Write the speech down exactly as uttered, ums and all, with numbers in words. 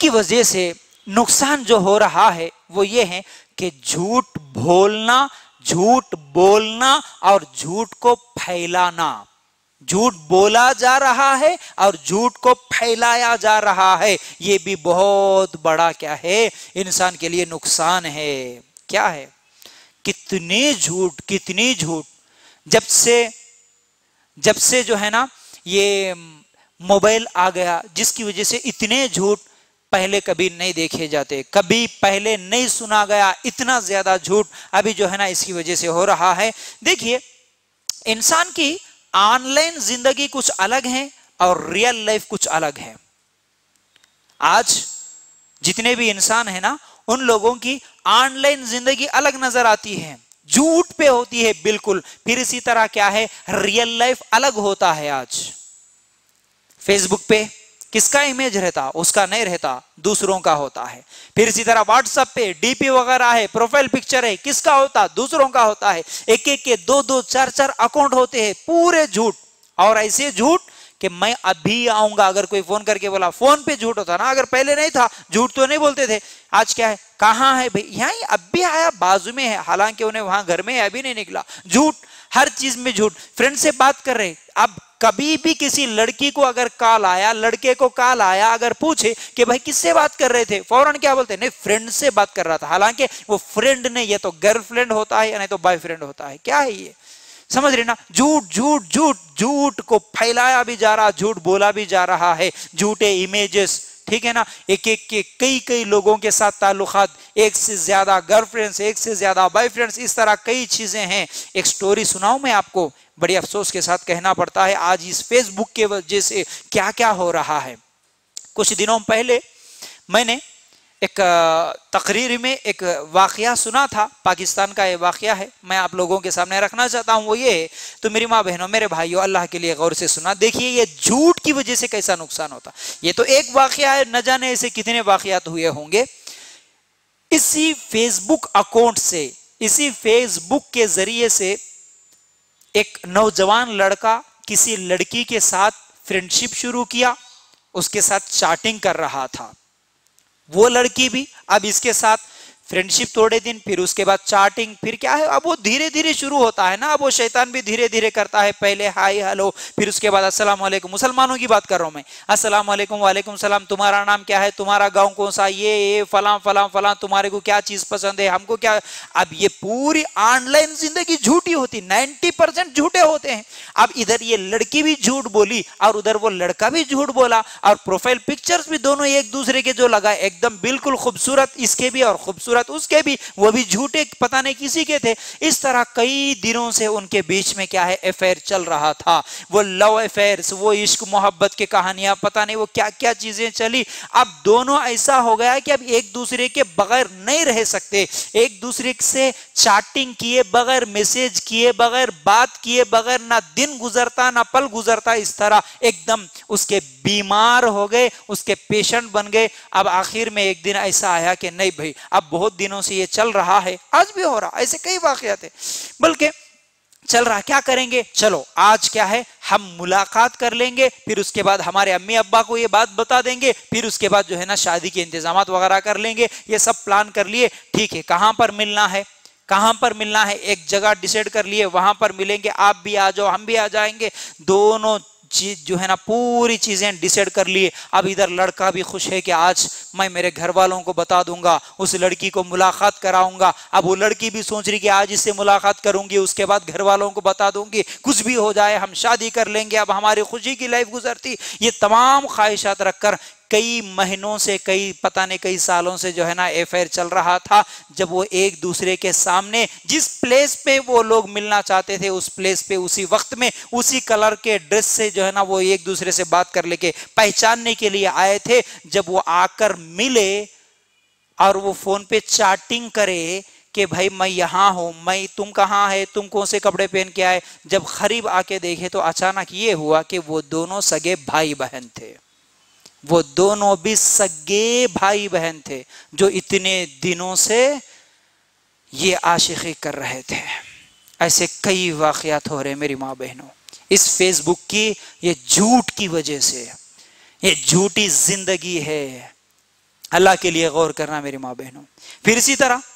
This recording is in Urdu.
کی وجہ سے نقصان جو ہو رہا ہے وہ یہ ہے کہ جھوٹ بولنا، جھوٹ بولنا اور جھوٹ کو پھیلانا، جھوٹ بولا جا رہا ہے اور جھوٹ کو پھیلایا جا رہا ہے، یہ بھی بہت بڑا کیا ہے انسان کے لیے نقصان ہے۔ کیا ہے؟ کتنی جھوٹ، کتنی جھوٹ، جب سے جب سے جو ہے نا یہ موبائل آ گیا، جس کی وجہ سے اتنے جھوٹ پہلے کبھی نہیں دیکھے جاتے، کبھی پہلے نہیں سنا گیا، اتنا زیادہ جھوٹ ابھی جو ہے نا اس کی وجہ سے ہو رہا ہے۔ دیکھیے، انسان کی آن لائن زندگی کچھ الگ ہے اور ریئل لائف کچھ الگ ہے۔ آج جتنے بھی انسان ہیں نا، ان لوگوں کی آن لائن زندگی الگ نظر آتی ہے، جھوٹ پہ ہوتی ہے بالکل، پھر اسی طرح کیا ہے ریئل لائف الگ ہوتا ہے۔ آج فیس بک پہ کس کا امیج رہتا؟ اس کا نہیں رہتا، دوسروں کا ہوتا ہے۔ پھر اسی طرح واٹس ایپ پہ ڈی پی وغیرہ ہے، پروفائل پکچر ہے، کس کا ہوتا؟ دوسروں کا ہوتا ہے۔ ایک ایک کے دو دو چار چار اکاؤنٹ ہوتے ہیں، پورے جھوٹ، اور ایسے جھوٹ کہ میں ابھی آؤں گا، اگر کوئی فون کر کے بولا، فون پہ جھوٹ ہوتا نا، اگر پہلے نہیں تھا جھوٹ تو نہیں بولتے تھے۔ آج کیا ہے؟ کہاں ہے بھائی؟ یہاں اب بھی آیا، بازو میں ہے، حالانکہ انہیں وہاں گھر میں ابھی نہیں نکلا۔ جھوٹ، ہر چیز میں جھوٹ۔ فرینڈ سے بات کر رہے، اب کبھی بھی کسی لڑکی کو اگر کال آیا، لڑکے کو کال آیا، اگر پوچھے کہ بھائی کس سے بات کر رہے تھے، فوراً کیا بولتے ہیں؟ نہیں، فرینڈ سے بات کر رہا تھا، حالانکہ وہ فرینڈ نہیں، یہ تو گرل فرینڈ ہوتا ہے یا نہیں تو بوائے فرینڈ ہوتا ہے۔ کیا ہے یہ؟ سمجھ رہے نا؟ جھوٹ جھوٹ جھوٹ، جھوٹ کو پھیلایا بھی جا رہا، جھوٹ بولا بھی جا رہا ہے، جھوٹے امیجز، ٹھیک ہے نا؟ ایک ایک کے کئی کئی لوگوں کے ساتھ تعلقات، ایک سے زیادہ گرل فرینڈز، ایک سے زیادہ بوائے فرینڈز، اس طرح کئی چیزیں ہیں۔ ایک سٹوری سناؤں میں آپ کو، بڑی افسوس کے ساتھ کہنا پڑتا ہے آج اس فیس بک کے وجہ سے کیا کیا ہو رہا ہے۔ کچھ دنوں پہلے میں نے ایک تقریر میں ایک واقعہ سنا تھا، پاکستان کا یہ واقعہ ہے، میں آپ لوگوں کے سامنے رکھنا چاہتا ہوں۔ وہ یہ ہے، تو میری ماں بہنوں، میرے بھائیوں، اللہ کے لیے غور سے سنا، دیکھیے یہ جھوٹ کی وجہ سے کیسا نقصان ہوتا۔ یہ تو ایک واقعہ ہے، نہ جانے ایسے کتنے واقعات ہوئے ہوں گے۔ اسی فیس بک اکاؤنٹ سے، اسی فیس بک کے ذریعے سے ایک نوجوان لڑکا کسی لڑکی کے ساتھ فرینڈشپ شروع کیا، اس کے ساتھ چاٹنگ کر رہا تھا۔ وہ لڑکی بھی اب اس کے ساتھ فرینڈشپ تھوڑے دن، پھر اس کے بعد چاٹنگ، پھر کیا ہے، اب وہ دھیرے دھیرے شروع ہوتا ہے نا، اب وہ شیطان بھی دھیرے دھیرے کرتا ہے، پہلے ہائی ہلو، پھر اس کے بعد السلام علیکم، مسلمانوں کی بات کر رہا ہوں میں، السلام علیکم، وعلیکم السلام، تمہارا نام کیا ہے، تمہارا گاؤں کون سا، یہ یہ فلاں فلاں فلاں، تمہارے کو کیا چیز پسند ہے، ہم کو کیا۔ اب یہ پوری آن لائن زندگی جھوٹی ہوتی، نائنٹی پرسینٹ جھوٹے ہوتے ہیں۔ اب ادھر یہ لڑکی بھی جھوٹ بولی اور ادھر وہ لڑکا بھی جھوٹ بولا، اور پروفائل پکچرز بھی دونوں ایک دوسرے کے جو لگائے، ایک دم بالکل خوبصورت اس کے بھی اور خوبصورت اس کے بھی، وہ بھی جھوٹے پتہ نہیں کسی کے تھے۔ اس طرح کئی دنوں سے ان کے بیچ میں کیا ہے افیئر چل رہا تھا، وہ لو افیئرز، وہ عشق محبت کے کہانیاں، پتہ نہیں وہ کیا کیا چیزیں چلی۔ اب دونوں ایسا ہو گیا کہ اب ایک دوسرے کے بغیر نہیں رہ سکتے، ایک دوسرے سے چاٹنگ کیے بغیر، میسج کیے بغیر، بات کیے بغیر نہ دن گزرتا نہ پل گزرتا۔ اس طرح ایک دم اس کے بیمار ہو گئے، اس کے پیشنٹ بن گئے۔ اب آخر میں ایک دن ایسا آیا کہ نہیں بھائی، اب بہت دنوں سے یہ چل رہا ہے، آج بھی ہو رہا، ایسے کئی واقعات ہیں، بلکہ چل رہا، کیا کریں گے، چلو آج کیا ہے، ہم ملاقات کر لیں گے، پھر اس کے بعد ہمارے امی ابا کو یہ بات بتا دیں گے، پھر اس کے بعد جو ہے نا شادی کے انتظامات وغیرہ کر لیں گے، یہ سب پلان کر لیے، ٹھیک ہے، کہاں پر ملنا ہے، کہاں پر ملنا ہے، ایک جگہ ڈیسائیڈ کر لیے، وہاں پر ملیں گے، آپ بھی آ جاؤ، ہم بھی آ جائیں گے، دونوں چیز جو ہے نا پوری چیزیں ڈیسائیڈ کر لیے۔ اب ادھر لڑکا بھی خوش ہے کہ آج میں میرے گھر والوں کو بتا دوں گا، اس لڑکی کو ملاقات کراؤں گا۔ اب وہ لڑکی بھی سوچ رہی کہ آج اس سے ملاقات کروں گی، اس کے بعد گھر والوں کو بتا دوں گی، کچھ بھی ہو جائے ہم شادی کر لیں گے، اب ہماری خوشی کی لائف گزرتی۔ یہ تمام خواہشات رکھ کر کئی مہینوں سے، کئی پتہ نہیں کئی سالوں سے جو ہے نا افیئر چل رہا تھا۔ جب وہ ایک دوسرے کے سامنے جس پلیس پہ وہ لوگ ملنا چاہتے تھے، اس پلیس پہ اسی وقت میں اسی کلر کے ڈریس سے جو ہے نا وہ ایک دوسرے سے بات کر لے کے پہچاننے کے لیے آئے تھے، جب وہ آ کر ملے اور وہ فون پہ چاٹنگ کرے کہ بھائی میں یہاں ہوں، میں، تم کہاں ہے، تم کون سے کپڑے پہن کے آئے، جب قریب آ کے دیکھے تو اچانک یہ ہوا کہ وہ دونوں سگے بھائی بہن تھے، وہ دونوں بھی سگے بھائی بہن تھے جو اتنے دنوں سے یہ عاشقی کر رہے تھے۔ ایسے کئی واقعات ہو رہے میری ماں بہنوں، اس فیس بک کی یہ جھوٹ کی وجہ سے، یہ جھوٹی زندگی ہے، اللہ کے لیے غور کرنا میری ماں بہنوں۔ پھر اسی طرح